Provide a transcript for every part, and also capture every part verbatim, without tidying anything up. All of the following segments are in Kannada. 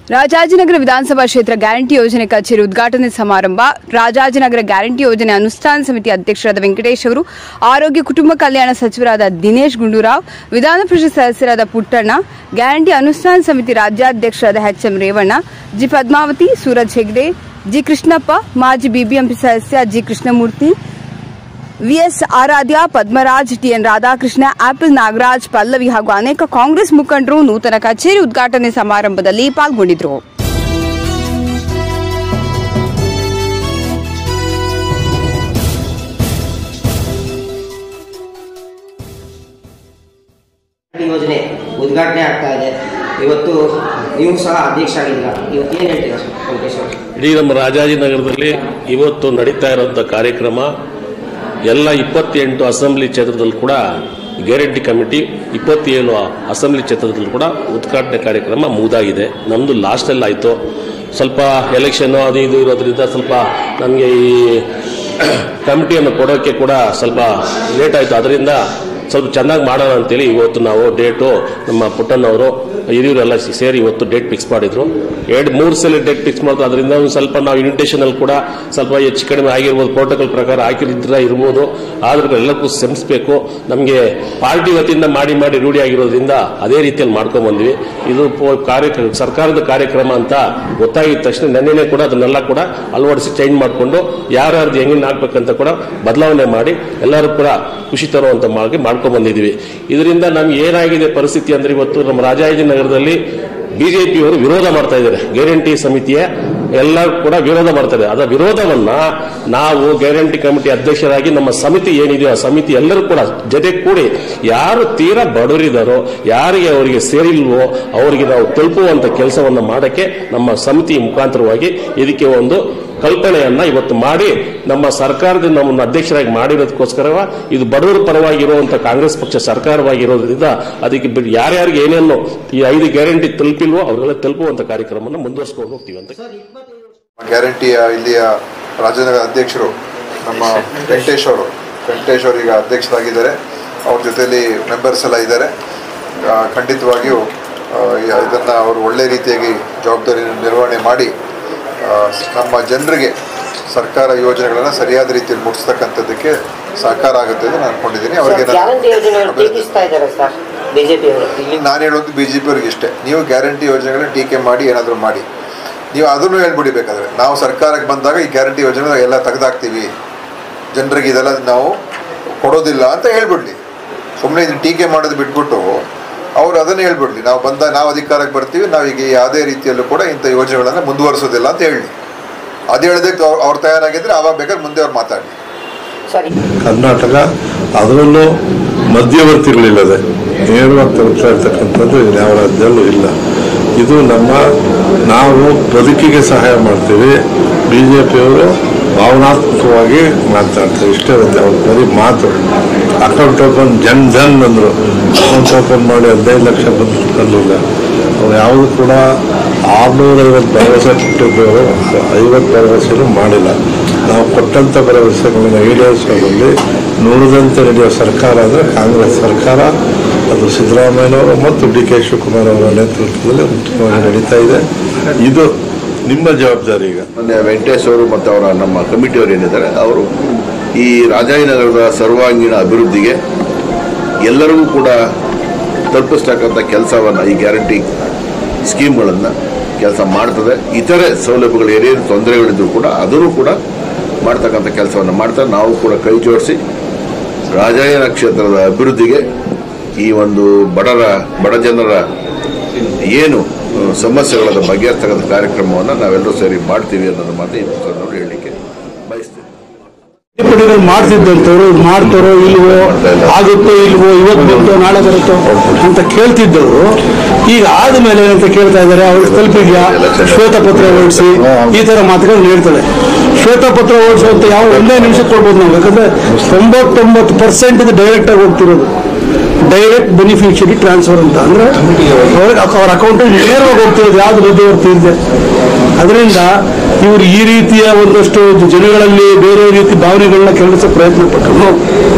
ರಾಜಾಜಿನಗರ ವಿಧಾನಸಭಾ ಕ್ಷೇತ್ರ ಗ್ಯಾರಂಟಿ ಯೋಜನೆ ಕಚೇರಿ ಉದ್ಘಾಟನೆ ಸಮಾರಂಭ. ರಾಜಾಜಿನಗರ ಗ್ಯಾರಂಟಿ ಯೋಜನೆ ಅನುಷ್ಠಾನ ಸಮಿತಿ ಅಧ್ಯಕ್ಷರಾದ ವೆಂಕಟೇಶ್ ಅವರು, ಆರೋಗ್ಯ ಕುಟುಂಬ ಕಲ್ಯಾಣ ಸಚಿವರಾದ ದಿನೇಶ್ ಗುಂಡೂರಾವ್, ವಿಧಾನ ಪರಿಷತ್ ಸದಸ್ಯರಾದ ಪುಟ್ಟಣ್ಣ, ಗ್ಯಾರಂಟಿ ಅನುಷ್ಠಾನ ಸಮಿತಿ ರಾಜ್ಯಾಧ್ಯಕ್ಷರಾದ H M Revanna, G Padmavathi, Suraj Hegde, G Krishnappa, ಮಾಜಿ ಬಿಬಿಎಂಪಿ ಸದಸ್ಯ G Krishnamurthy, VS Aradhya, Padmaraj, TN Radhakrishna, apple Nagaraj, Pallavi ಹಾಗೂ ಅನೇಕ ಕಾಂಗ್ರೆಸ್ ಮುಖಂಡರು ನೂತನ ಕಚೇರಿ ಉದ್ಘಾಟನೆ ಸಮಾರಂಭದಲ್ಲಿ ಪಾಲ್ಗೊಂಡಿದ್ದರು. ಯೋಜನೆ ಉದ್ಘಾಟನೆ ಆಗ್ತಾ ಇದೆ. ಇವತ್ತು ನೀವು ಸಹ ಅಧ್ಯಕ್ಷ ಆಗಿದ್ದೀರಾ. ಇವತ್ತು ಏನು ಹೇಳ್ತೀರಾ ಸರ್? ಇಡೀ ನಮ್ಮ ರಾಜಾಜಿನಗರದಲ್ಲಿ ಇವತ್ತು ನಡೀತಾ ಇರುವಂಥ ಕಾರ್ಯಕ್ರಮ ಎಲ್ಲ ಇಪ್ಪತ್ತೆಂಟು ಅಸೆಂಬ್ಲಿ ಕ್ಷೇತ್ರದಲ್ಲಿ ಕೂಡ ಗ್ಯಾರಂಟಿ ಕಮಿಟಿ ಇಪ್ಪತ್ತೇಳು ಅಸೆಂಬ್ಲಿ ಕ್ಷೇತ್ರದಲ್ಲಿ ಕೂಡ ಉದ್ಘಾಟನೆ ಕಾರ್ಯಕ್ರಮ ಮುಗಿದಾಗಿದೆ. ನಮ್ಮದು ಲಾಸ್ಟಲ್ಲಿ ಆಯಿತು. ಸ್ವಲ್ಪ ಎಲೆಕ್ಷನ್ನು ಅದು ಇದು ಇರೋದ್ರಿಂದ ಸ್ವಲ್ಪ ನಮಗೆ ಈ ಕಮಿಟಿಯನ್ನು ಕೊಡೋಕ್ಕೆ ಕೂಡ ಸ್ವಲ್ಪ ಲೇಟ್ ಆಯಿತು. ಅದರಿಂದ ಸ್ವಲ್ಪ ಚೆನ್ನಾಗಿ ಮಾಡೋಣ ಅಂತೇಳಿ ಇವತ್ತು ನಾವು ಡೇಟು ನಮ್ಮ ಪುಟ್ಟಣ್ಣವರು ಹಿರಿಯರೆಲ್ಲ ಸೇರಿ ಇವತ್ತು ಡೇಟ್ ಫಿಕ್ಸ್ ಮಾಡಿದ್ರು. ಎರಡು ಮೂರು ಸಲ ಡೇಟ್ ಫಿಕ್ಸ್ ಮಾಡಿದ್ರು. ಅದರಿಂದ ಒಂದು ಸ್ವಲ್ಪ ನಾವು ಇನ್ವಿಟೇಷನಲ್ಲಿ ಕೂಡ ಸ್ವಲ್ಪ ಹೆಚ್ಚು ಕಡಿಮೆ ಆಗಿರ್ಬೋದು, ಪ್ರೋಟೋಕಾಲ್ ಪ್ರಕಾರ ಹಾಕಿದ್ರೆ ಇರ್ಬೋದು. ಆದ್ರೂ ಎಲ್ಲಕ್ಕೂ ಶ್ರಮಿಸಬೇಕು. ನಮಗೆ ಪಾರ್ಟಿ ವತಿಯಿಂದ ಮಾಡಿ ಮಾಡಿ ರೂಢಿ ಆಗಿರೋದ್ರಿಂದ ಅದೇ ರೀತಿಯಲ್ಲಿ ಮಾಡ್ಕೊಂಡು ಬಂದ್ವಿ. ಇದು ಕಾರ್ಯಕ್ರಮ ಸರ್ಕಾರದ ಕಾರ್ಯಕ್ರಮ ಅಂತ ಗೊತ್ತಾಗಿದ ತಕ್ಷಣ ನೆನ್ನೆನೇ ಕೂಡ ಅದನ್ನೆಲ್ಲ ಕೂಡ ಅಳವಡಿಸಿ ಚೇಂಜ್ ಮಾಡಿಕೊಂಡು ಯಾರ್ಯಾರ್ದು ಹೆಂಗಿನ ಹಾಕ್ಬೇಕಂತ ಕೂಡ ಬದಲಾವಣೆ ಮಾಡಿ ಎಲ್ಲರೂ ಕೂಡ ಖುಷಿ ತರುವಂತ ಮಾಡಿ ಮಾಡ್ಕೊಂಡು ಬಂದಿದ್ದೀವಿ. ಇದರಿಂದ ನಮ್ಗೆ ಏನಾಗಿದೆ ಪರಿಸ್ಥಿತಿ ಅಂದ್ರೆ ಇವತ್ತು ನಮ್ಮ ರಾಜಾಜಿನಗರದಲ್ಲಿ ಬಿಜೆಪಿಯವರು ವಿರೋಧ ಮಾಡ್ತಾ ಇದ್ದಾರೆ. ಗ್ಯಾರಂಟಿ ಸಮಿತಿಯ ಎಲ್ಲರೂ ಕೂಡ ವಿರೋಧ ಮಾಡ್ತಾ ಇದ್ದಾರೆ. ಅದರ ವಿರೋಧವನ್ನ ನಾವು ಗ್ಯಾರಂಟಿ ಕಮಿಟಿ ಅಧ್ಯಕ್ಷರಾಗಿ ನಮ್ಮ ಸಮಿತಿ ಏನಿದೆಯೋ ಆ ಸಮಿತಿ ಎಲ್ಲರೂ ಕೂಡ ಜೊತೆ ಕೂಡಿ ಯಾರು ತೀರಾ ಬಡವರಿದ್ದಾರೋ, ಯಾರಿಗೆ ಅವರಿಗೆ ಸೇರಿಲ್ವೋ ಅವರಿಗೆ ನಾವು ತಲುಪುವಂತ ಕೆಲಸವನ್ನ ಮಾಡಕ್ಕೆ ನಮ್ಮ ಸಮಿತಿ ಮುಖಾಂತರವಾಗಿ ಇದಕ್ಕೆ ಒಂದು ಕಲ್ಪನೆಯನ್ನ ಇವತ್ತು ಮಾಡಿ ನಮ್ಮ ಸರ್ಕಾರದಿಂದ ನಮ್ಮನ್ನು ಅಧ್ಯಕ್ಷರಾಗಿ ಮಾಡಿರೋದಕ್ಕೋಸ್ಕರ ಇದು ಬಡವರ ಪರವಾಗಿರುವಂತಹ ಕಾಂಗ್ರೆಸ್ ಪಕ್ಷ ಸರ್ಕಾರವಾಗಿರೋದ್ರಿಂದ ಅದಕ್ಕೆ ಯಾರ್ಯಾರಿಗೆ ಏನೇನು ಈ ಐದು ಗ್ಯಾರಂಟಿ ತಲುಪಿಲ್ವೋ ಅವರೆಲ್ಲ ತಲುಪುವಂತ ಕಾರ್ಯಕ್ರಮವನ್ನು ಮುಂದುವರಿಸಿಕೊಂಡು ಹೋಗ್ತೀವಿ ಅಂತ. ಗ್ಯಾರಂಟಿಯ ಇಲ್ಲಿಯ ರಾಜನಗರ ಅಧ್ಯಕ್ಷರು ನಮ್ಮ ವೆಂಕಟೇಶ್ ಅವರು ವೆಂಕಟೇಶ್ ಅವರು ಈಗ ಅಧ್ಯಕ್ಷರಾಗಿದ್ದಾರೆ. ಅವ್ರ ಜೊತೆಯಲ್ಲಿ ಮೆಂಬರ್ಸ್ ಎಲ್ಲ ಇದ್ದಾರೆ. ಖಂಡಿತವಾಗಿಯೂ ಇದನ್ನ ಅವರು ಒಳ್ಳೆ ರೀತಿಯಾಗಿ ಜವಾಬ್ದಾರಿ ನಿರ್ವಹಣೆ ಮಾಡಿ ನಮ್ಮ ಜನರಿಗೆ ಸರ್ಕಾರ ಯೋಜನೆಗಳನ್ನು ಸರಿಯಾದ ರೀತಿಯಲ್ಲಿ ಮುಟ್ಟಿಸ್ತಕ್ಕಂಥದ್ದಕ್ಕೆ ಸಹಕಾರ ಆಗುತ್ತೆ ಅಂತ ನಾನು ಅನ್ಕೊಂಡಿದ್ದೀನಿ. ಅವರಿಗೆ ನಾನು ಹೇಳೋದು ಬಿಜೆಪಿ ಅವ್ರಿಗೆ ಇಷ್ಟೇ, ನೀವು ಗ್ಯಾರಂಟಿ ಯೋಜನೆಗಳನ್ನ ಟೀಕೆ ಮಾಡಿ ಏನಾದರೂ ಮಾಡಿ ನೀವು ಅದನ್ನು ಹೇಳ್ಬಿಡಿ. ಬೇಕಾದ್ರೆ ನಾವು ಸರ್ಕಾರಕ್ಕೆ ಬಂದಾಗ ಈ ಗ್ಯಾರಂಟಿ ಯೋಜನೆ ಎಲ್ಲ ತೆಗೆದಾಕ್ತೀವಿ, ಜನರಿಗೆ ಇದೆಲ್ಲ ನಾವು ಕೊಡೋದಿಲ್ಲ ಅಂತ ಹೇಳ್ಬಿಡ್ಲಿ. ಸುಮ್ಮನೆ ಇದನ್ನು ಟೀಕೆ ಮಾಡೋದು ಬಿಟ್ಬಿಟ್ಟು ಅವರು ಅದನ್ನು ಹೇಳ್ಬಿಡ್ಲಿ, ನಾವು ಬಂದ ನಾವು ಅಧಿಕಾರಕ್ಕೆ ಬರ್ತೀವಿ, ನಾವೀಗ ಯಾವುದೇ ರೀತಿಯಲ್ಲೂ ಕೂಡ ಇಂಥ ಯೋಜನೆಗಳನ್ನು ಮುಂದುವರಿಸೋದಿಲ್ಲ ಅಂತ ಹೇಳಿ. ಅದು ಹೇಳೋದಕ್ಕೆ ಅವ್ರು ಅವ್ರು ತಯಾರಾಗಿದ್ದರೆ ಆವಾಗ ಬೇಕಾದ್ರೆ ಮುಂದೆ ಅವ್ರು ಮಾತಾಡಲಿ. ಕರ್ನಾಟಕ ಅದರಲ್ಲೂ ಮಧ್ಯವರ್ತಿಗಳಿಲ್ಲದೆ ನೇರವಾಗಿ ತಲುಪ್ತಾ ಇರ್ತಕ್ಕಂಥದ್ದು ಯಾವ ರಾಜ್ಯದಲ್ಲೂ ಇಲ್ಲ. ಇದು ನಮ್ಮ ನಾವು ಬದುಕಿಗೆ ಸಹಾಯ ಮಾಡ್ತೀವಿ. ಬಿ ಜೆ ಪಿಯವರು ಭಾವನಾತ್ಮಕವಾಗಿ ಮಾತಾಡ್ತಾರೆ. ಇಷ್ಟೇ ಒಂದು ಅವ್ರ ಬರೀ ಮಾತು. ಅಕೌಂಟ್ ಓಪನ್ ಜನ್ ಜನ್ ಅಂದರು, ಅಕೌಂಟ್ ಓಪನ್ ಮಾಡಿ ಹದಿನೈದು ಲಕ್ಷ ಬಂದಿಲ್ಲ. ಅವ್ರು ಯಾವುದು ಕೂಡ ಆರುನೂರ ಐವತ್ತು ಭರವಸೆ ಕೊಟ್ಟಿದ್ದವರು ಐವತ್ತು ಭರವಸೆನೂ ಮಾಡಿಲ್ಲ. ನಾವು ಕೊಟ್ಟಂಥ ಭರವಸೆಗಳನ್ನು ಈಡೇರಿಸೋದ್ರಲ್ಲಿ ನುಡಿದಂತೆ ನಡೆಯುವ ಸರ್ಕಾರ ಅಂದರೆ ಕಾಂಗ್ರೆಸ್ ಸರ್ಕಾರ. ಅದು ಸಿದ್ದರಾಮಯ್ಯನವರು ಮತ್ತು ಡಿ ಕೆ ಶಿವಕುಮಾರ್ ಅವರ ನೇತೃತ್ವದಲ್ಲಿ ಉತ್ತಮವಾಗಿ ನಡೀತಾ ಇದೆ. ಇದು ನಿಮ್ಮ ಜವಾಬ್ದಾರಿ. ಈಗ ಮೊನ್ನೆ ವೆಂಕಟೇಶ್ ಅವರು ಮತ್ತು ಅವರ ನಮ್ಮ ಕಮಿಟಿಯವರು ಏನಿದ್ದಾರೆ ಅವರು ಈ ರಾಜಾಜಿನಗರದ ಸರ್ವಾಂಗೀಣ ಅಭಿವೃದ್ಧಿಗೆ ಎಲ್ಲರಿಗೂ ಕೂಡ ತಲುಪಿಸ್ತಕ್ಕಂಥ ಕೆಲಸವನ್ನು ಈ ಗ್ಯಾರಂಟಿ ಸ್ಕೀಮ್ಗಳನ್ನು ಕೆಲಸ ಮಾಡ್ತದೆ. ಇತರೆ ಸೌಲಭ್ಯಗಳು ಏನೇನು ತೊಂದರೆಗಳಿದ್ರು ಕೂಡ ಅದನ್ನು ಕೂಡ ಮಾಡ್ತಕ್ಕಂಥ ಕೆಲಸವನ್ನು ಮಾಡ್ತಾರೆ. ನಾವು ಕೂಡ ಕೈ ಜೋಡಿಸಿ ರಾಜಾಜಿನಗರ ಕ್ಷೇತ್ರದ ಅಭಿವೃದ್ಧಿಗೆ ಈ ಒಂದು ಬಡರ ಬಡ ಜನರ ಏನು ಸಮಸ್ಯೆಗಳ ಬಗೆಹರಿಸ್ತಕ್ಕಂಥ ಕಾರ್ಯಕ್ರಮವನ್ನು ನಾವೆಲ್ಲರೂ ಸೇರಿ ಮಾಡ್ತೀವಿ ಅನ್ನೋದು ಮಾತು ಈ ನೋಡಿ ಹೇಳಲಿಕ್ಕೆ ಬಯಸ್ತೀವಿ. ತಿದ್ದುಪಡಿಗಳು ಮಾಡ್ತಿದ್ದಂಥವ್ರು ಮಾಡ್ತಾರೋ ಇಲ್ವೋ, ಆಗುತ್ತೋ ಇಲ್ವೋ, ಇವತ್ತು ಬರುತ್ತೋ ನಾಳೆ ಬರುತ್ತೋ ಅಂತ ಕೇಳ್ತಿದ್ದವರು ಈಗ ಆದ್ಮೇಲೆ ಏನಂತ ಕೇಳ್ತಾ ಇದ್ದಾರೆ, ಅವ್ರಿಗೆ ತಲುಪಿದ್ಯಾ, ಶ್ವೇತಪತ್ರ ಹೊರಡಿಸಿ, ಈ ತರ ಮಾತುಗಳು ಹೇಳ್ತಾರೆ. ಶ್ವೇತಪತ್ರ ಹೊರಡಿಸುವಂತ ಯಾವ ಒಂದೇ ನಿಮಿಷ ಕೊಡ್ಬೋದು ನಾವು. ಯಾಕಂದ್ರೆ ತೊಂಬತ್ತೊಂಬತ್ತು ಪರ್ಸೆಂಟ್ ಇದು ಡೈರೆಕ್ಟ್ ಆಗಿ ಹೋಗ್ತಿರೋದು. ಡೈರೆಕ್ಟ್ ಬೆನಿಫಿಷರಿ ಟ್ರಾನ್ಸ್ಫರ್ ಅಂತ ಅಂದ್ರೆ ಅವ್ರಿಗೆ ಅವ್ರ ಅಕೌಂಟಿಗೆ ನೇರವಾಗಿ ಹೋಗ್ತಿರೋದು, ಯಾವ್ದು ಮಧ್ಯವರ್ತಿ ಇದೆ. ಅದರಿಂದ ಇವರು ಈ ರೀತಿಯ ಒಂದಷ್ಟು ಜನಗಳಲ್ಲಿ ಬೇರೆ ರೀತಿ ಭಾವನೆಗಳನ್ನ ಕೆರಳಿಸೋ ಪ್ರಯತ್ನ ಪಟ್ಟರು.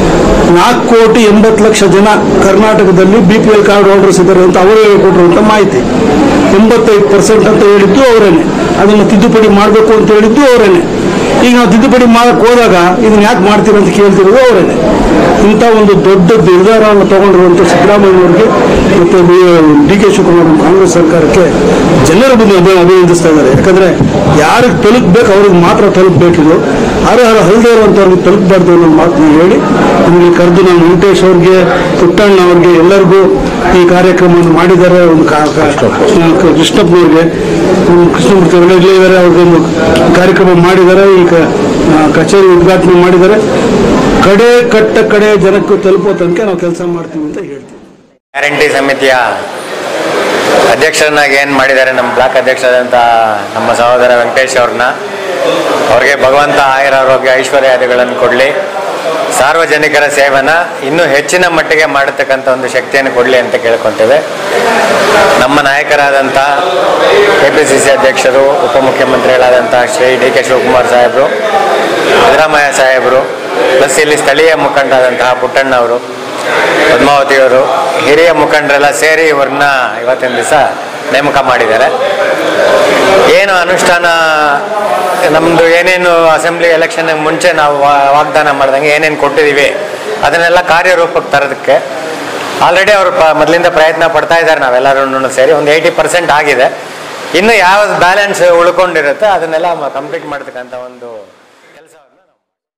ನಾಲ್ಕು ಕೋಟಿ ಎಂಬತ್ತು ಲಕ್ಷ ಜನ ಕರ್ನಾಟಕದಲ್ಲಿ B P L card holders ಇದ್ದಾರೆ ಅಂತ ಅವರೇ ಕೊಟ್ಟಿರುವಂಥ ಮಾಹಿತಿ. ಎಂಬತ್ತೈದು ಪರ್ಸೆಂಟ್ ಅಂತ ಹೇಳಿದ್ದು ಅವರೇನೆ, ಅದನ್ನು ತಿದ್ದುಪಡಿ ಮಾಡಬೇಕು ಅಂತ ಹೇಳಿದ್ದು ಅವರೇನೆ. ಈಗ ನಾವು ತಿದ್ದುಪಡಿ ಮಾಡಕ್ಕೆ ಹೋದಾಗ ಇದನ್ನ ಯಾಕೆ ಮಾಡ್ತೀವಿ ಅಂತ ಕೇಳ್ತಿರೋದು ಅವರೇನೆ. ಇಂಥ ಒಂದು ದೊಡ್ಡ ನಿರ್ಧಾರವನ್ನು ತಗೊಂಡಿರುವಂಥ ಸಿದ್ದರಾಮಯ್ಯವ್ರಿಗೆ ಮತ್ತು ಡಿ ಕೆ ಶಿವಕುಮಾರ್ ಕಾಂಗ್ರೆಸ್ ಸರ್ಕಾರಕ್ಕೆ ಜನರ ಬಂದು ಅಭಿನಂದಿಸ್ತಾ ಇದ್ದಾರೆ. ಯಾಕಂದರೆ ಯಾರಿಗೆ ತಲುಪಬೇಕು ಅವ್ರಿಗೆ ಮಾತ್ರ ತಲುಪಬೇಕಿದ್ದು, ಅರ್ಹರ ಅಲ್ಲದೆ ಇರುವಂಥವ್ರಿಗೆ ತಲುಪಬಾರ್ದು ಅನ್ನೋ ಮಾತನ್ನ ಹೇಳಿ ನಮಗೆ ಕರೆದು ನಾನು ವೆಂಕಟೇಶ್ ಅವ್ರಿಗೆ, ಪುಟ್ಟಣ್ಣ ಅವ್ರಿಗೆ ಎಲ್ಲರಿಗೂ ಈ ಕಾರ್ಯಕ್ರಮವನ್ನು ಮಾಡಿದ್ದಾರೆ. ಒಂದು ಕೃಷ್ಣಪ್ಪನವ್ರಿಗೆ, ಕೃಷ್ಣಮೂರ್ತಿ ಅವರೇ ಇದ್ದಾರೆ, ಅವ್ರಿಗೊಂದು ಕಾರ್ಯಕ್ರಮ ಮಾಡಿದ್ದಾರೆ, ಈ ಕಚೇರಿ ಉದ್ಘಾಟನೆ ಮಾಡಿದ್ದಾರೆ. ಕಡೆ ಕಟ್ಟ ಕಡೆ ಜನಕ್ಕೂ ತಲುಪೋ ತನಕ ನಾವು ಕೆಲಸ ಮಾಡ್ತೀವಿ ಅಂತ ಹೇಳ್ತೀವಿ. ಗ್ಯಾರಂಟಿ ಸಮಿತಿಯ ಅಧ್ಯಕ್ಷರನ್ನಾಗಿ ಏನು ಮಾಡಿದ್ದಾರೆ ನಮ್ಮ ಬ್ಲಾಕ್ ಅಧ್ಯಕ್ಷರಾದಂಥ ನಮ್ಮ ಸಹೋದರ ವೆಂಕಟೇಶ್ ಅವ್ರನ್ನ, ಅವ್ರಿಗೆ ಭಗವಂತ ಆಯುರಾರೋಗ್ಯ ಐಶ್ವರ್ಯಾದಿಗಳನ್ನು ಕೊಡಲಿ, ಸಾರ್ವಜನಿಕರ ಸೇವೆನ ಇನ್ನೂ ಹೆಚ್ಚಿನ ಮಟ್ಟಿಗೆ ಮಾಡತಕ್ಕಂಥ ಒಂದು ಶಕ್ತಿಯನ್ನು ಕೊಡಲಿ ಅಂತ ಕೇಳ್ಕೊತೇವೆ. ನಮ್ಮ ನಾಯಕರಾದಂಥ ಕೆ ಪಿ ಸಿ ಸಿ ಅಧ್ಯಕ್ಷರು, ಉಪಮುಖ್ಯಮಂತ್ರಿಗಳಾದಂಥ ಶ್ರೀ ಡಿ ಕೆ ಶಿವಕುಮಾರ್ ಸಾಹೇಬರು, ಸಿದ್ದರಾಮಯ್ಯ ಸಾಹೇಬರು, ಪ್ಲಸ್ ಇಲ್ಲಿ ಸ್ಥಳೀಯ ಮುಖಂಡರಾದಂತಹ ಪುಟ್ಟಣ್ಣವರು, ಪದ್ಮಾವತಿಯವರು, ಹಿರಿಯ ಮುಖಂಡರೆಲ್ಲ ಸೇರಿ ಇವ್ರನ್ನ ಇವತ್ತಿನ ದಿವಸ ನೇಮಕ ಮಾಡಿದ್ದಾರೆ. ಏನು ಅನುಷ್ಠಾನ ನಮ್ಮದು ಏನೇನು ಅಸೆಂಬ್ಲಿ ಎಲೆಕ್ಷನ್ ಮುಂಚೆ ನಾವು ವಾಗ್ದಾನ ಮಾಡ್ದಂಗೆ ಏನೇನು ಕೊಟ್ಟಿದ್ದೀವಿ ಅದನ್ನೆಲ್ಲ ಕಾರ್ಯರೂಪಕ್ಕೆ ತರೋದಕ್ಕೆ ಆಲ್ರೆಡಿ ಅವರು ಪ ಮೊದಲಿಂದ ಪ್ರಯತ್ನ ಪಡ್ತಾ ಇದ್ದಾರೆ. ನಾವೆಲ್ಲರೂ ಸೇರಿ ಒಂದು ಏಯ್ಟಿ ಪರ್ಸೆಂಟ್ ಆಗಿದೆ. ಇನ್ನು ಯಾವ್ದು ಬ್ಯಾಲೆನ್ಸ್ ಉಳ್ಕೊಂಡಿರುತ್ತೆ ಅದನ್ನೆಲ್ಲ ಕಂಪ್ಲೀಟ್ ಮಾಡ್ತಕ್ಕಂಥ ಒಂದು